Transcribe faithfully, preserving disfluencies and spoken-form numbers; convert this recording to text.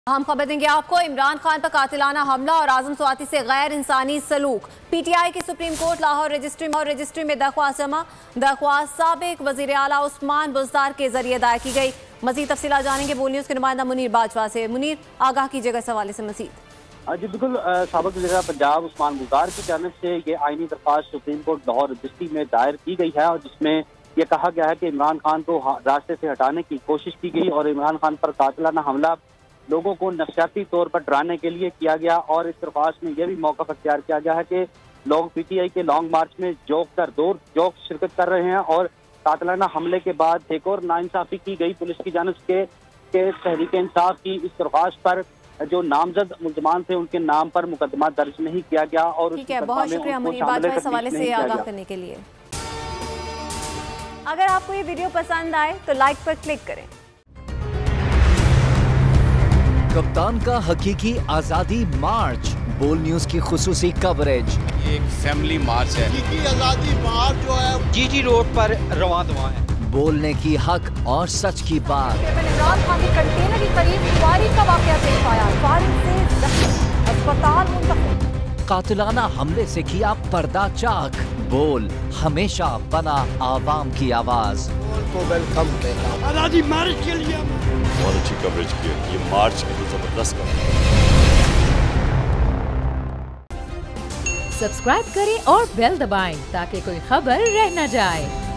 हम खबर देंगे आपको। इमरान खान पर कातिलाना हमला और आजम स्वाति से गैर इंसानी सलूक। पीटीआई की सुप्रीम कोर्ट लाहौर रजिस्ट्री और रजिस्ट्री में दरख्वास्त जमा। दरख्वास्त साबिक वजीर आला उस्मान बुज़दार के जरिए दायर की गई। मजीद तफसीलात जानेंगे बोल न्यूज़ के नुमाइंदा मुनीर बाजवा से। मुनीर, आगाह कीजिएगा इस हवाले से मजीद। जी बिल्कुल, साबिक वज़ीर पंजाब उस्मान बुज़दार की जानिब से ये आईनी दरख्वास्त सुप्रीम कोर्ट लाहौर रजिस्ट्री में दायर की गई है और जिसमें यह कहा गया है कि इमरान खान को रास्ते से हटाने की कोशिश की गई और इमरान खान पर कातिलाना हमला लोगों को नफसियाती तौर पर डराने के लिए किया गया। और इस दरख्वास्त में यह भी मौका अख्तियार किया गया है कि लोग पीटीआई के लॉन्ग मार्च में जोक कर दौर जोक शिरकत कर रहे हैं और कातिलाना हमले के बाद एक और नाइंसाफी की गई पुलिस की जानिब से के तहरीक इंसाफ की इस दरख्वास्त पर जो नामजद मुल्ज़मान थे उनके नाम पर मुकदमा दर्ज नहीं किया गया। और ठीक है, बहुत शुक्रिया मुनीर बाजवा इस हवाले से आगाह करने के लिए। अगर आपको ये वीडियो पसंद आए तो लाइक पर क्लिक करें। कप्तान का हकीकी आजादी मार्च, बोल न्यूज की खुसूसी कवरेज। ये एक फैमिली मार्च है। हकीकी आजादी मार्च जो है जीजी रोड पर रवां दवा है। बोलने की हक और सच की बात। इमरान खान के कंटेनर के करीब फायरिंग का वाकया पेश आया। फायरिंग से जख्मी, अस्पताल मुंतकिल। कातिलाना हमले से किया पर्दा चाक। बोल हमेशा बना आवाम की आवाज। को वेलकम देता आजादी मार्च के लिए बहुत अच्छी कवरेज की है। ये मार्च की तो जबरदस्त कवरेज। सब्सक्राइब करें और बेल दबाएं ताकि कोई खबर रह न जाए।